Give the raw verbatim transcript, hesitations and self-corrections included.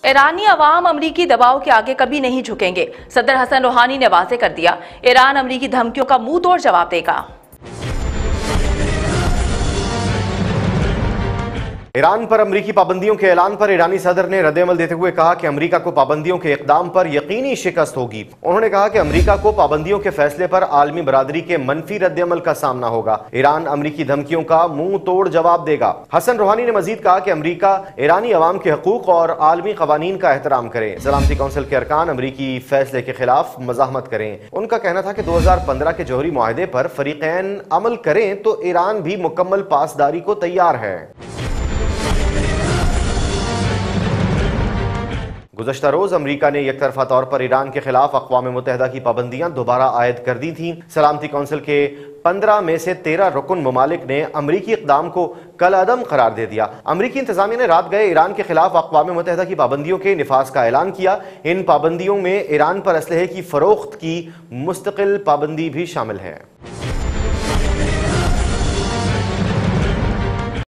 ایرانی عوام امریکی دباؤ کے آگے کبھی نہیں جھکیں گے، صدر حسن روحانی نے واضح کر دیا۔ ایران امریکی دھمکیوں کا منہ توڑ جواب دے گا۔ ایران پر امریکی پابندیوں کے اعلان پر ایرانی صدر نے رد عمل دیتے ہوئے کہا کہ امریکہ کو پابندیوں کے اقدام پر یقینی شکست ہوگی۔ انہوں نے کہا کہ امریکہ کو پابندیوں کے فیصلے پر عالمی برادری کے منفی رد عمل کا سامنا ہوگا۔ ایران امریکی دھمکیوں کا منہ توڑ جواب دے گا۔ حسن روحانی نے مزید کہا کہ امریکہ ایرانی عوام کے حقوق اور عالمی قوانین کا احترام کرے۔ سلامتی کونسل کے ارکان امریکی فیصلے کے خلاف مزاحمت کریں۔ ان کا کہنا تھا کہ دو ہزار پندرہ کے جوہری معاہدے پر فریقین عمل کریں تو ایران بھی مکمل پاسداری کو تیار ہے۔ گزشتہ روز امریکہ نے یک طرفہ طور پر ایران کے خلاف اقوام متحدہ کی پابندیاں دوبارہ عائد کر دی تھیں۔ سلامتی کونسل کے پندرہ میں سے تیرہ رکن ممالک نے امریکی اقدام کو کالعدم قرار دے دیا۔ امریکی انتظامیہ نے رات گئے ایران کے خلاف اقوام متحدہ کی پابندیوں کے نفاذ کا اعلان کیا۔ ان پابندیوں میں ایران پر اسلحے کی فروخت کی مستقل پابندی بھی شامل ہے۔